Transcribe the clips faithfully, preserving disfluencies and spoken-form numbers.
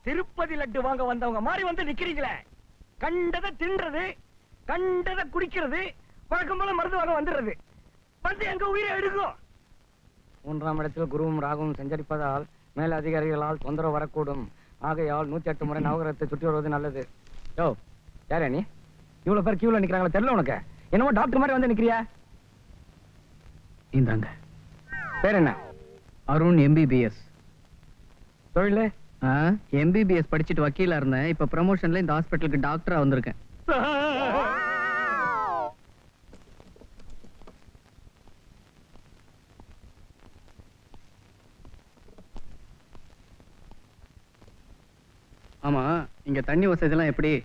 திருப்பதி லட்டு வாங்க வந்தவங்க மாதிரி வந்து நிக்கிறீங்களே. கண்டதை தின்றது, கண்டதை குடிக்கிறது, வழக்கம் போல மருந்து வாங்க வந்துடுறது. வந்து எங்க உயிரை எடுக்கும். மூன்றாம் இடத்தில் குருவும் ராகுவும் சஞ்சரிப்பதால் மேல அதிகாரிகளால் தொந்தரவு வரக்கூடும். ஆகையால் நூத்தி எட்டு முறை நவகிரகத்தை சுற்றி வருவது நல்லது. யோ, யாரா நீ? இவ்வளவு பேர் கியூல நிக்கிறாங்களா தெரியல உனக்கு? என்னமோ டாக்டர் மாதிரி வந்து நிக்கிறியா? இந்தாங்க. பேர் என்ன? அருண் எம்பிபிஎஸ். தொழில்? எம்பிபிஎஸ் படிச்சுட்டு வக்கீலா இருந்தேன். இப்ப ப்ரமோஷன்ல இந்த ஹாஸ்பிட்டலுக்கு டாக்டரா வந்திருக்கேன். ஆமா, இங்க தண்ணி வசதி எல்லாம் எப்படி?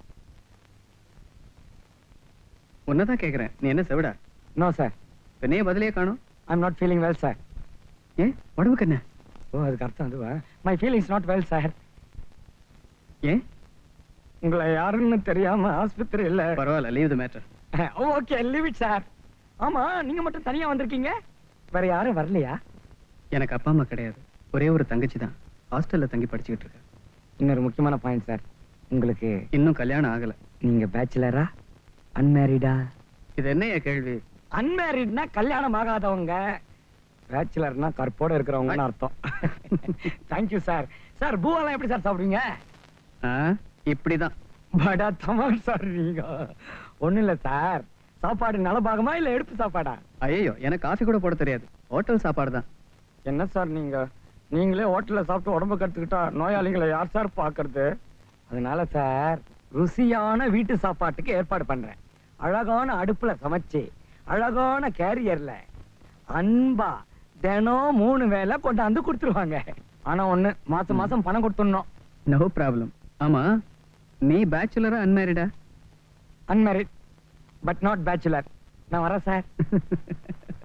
உன்னதான் கேக்குறேன். நீ என்ன செவிடா? No sir. நீ பதிலே காணும். I am not feeling well sir. ஏன் உடம்புக்கு என்ன? ஓ, அதுக்கு அர்த்தம் அதுவா? My feelings not well sir. ஏன்? உங்களை யாருன்னு தெரியாம ஆஸ்பத்திரி இல்ல. பரவாயில்ல, leave the matter. Okay, leave it sir. ஆமா, நீங்க மட்டும் தனியா வந்திருக்கீங்க, வேற யாரும் வரலையா? எனக்கு அப்பா அம்மா கிடையாது. ஒரே ஒரு தங்கச்சி தான் ஹாஸ்டல்ல தங்கி படிச்சுக்கிட்டு இருக்கேன். இன்னொரு முக்கியமான பாயிண்ட் சார், உங்களுக்கு இன்னும் கல்யாணம் ஆகல. நீங்க பேச்சுலரா அன்மேரிடா? இது என்னைய கேள்வி? அன்மேரிட்னா கல்யாணம் ஆகாதவங்க, பேச்சுலர்னா கற்போட இருக்கிறவங்கன்னு அர்த்தம். Thank you sir. சார், பூவெல்லாம் எப்படி சார் சாப்பிடுவீங்க? இப்படிதான். படா தமாஷ் சார் நீங்க. ஒண்ணு இல்ல சார், சாப்பாடு நலபாகமா இல்ல எடுப்பு சாப்பாடா? ஐயோ, எனக்கு காஃபி கூட போட தெரியாது. ஹோட்டல் சாப்பாடு தான். என்ன சார் நீங்க? நீங்களே ஹோட்டல்ல சாப்பிட்டு உடம்பு கட்டுக்கிட்டா நோயாளிகளை யார் சார் பாக்குறது? அதனால சார், ருசியான வீட்டு சாப்பாட்டுக்கு ஏற்பாடு பண்றேன். அழகான அடுப்புல சமைச்சு, அழகான கேரியர்ல அன்பா தினம் மூணு வேளை கொண்டாந்து கொடுத்துருவாங்க. ஆனா ஒண்ணு, மாசம் மாசம் பணம் கொடுத்துடணும். No problem. ஆமா, நீ பேச்சுலரா அன்மேரிடா? Unmarried but not bachelor. நான் வரேன் சார்.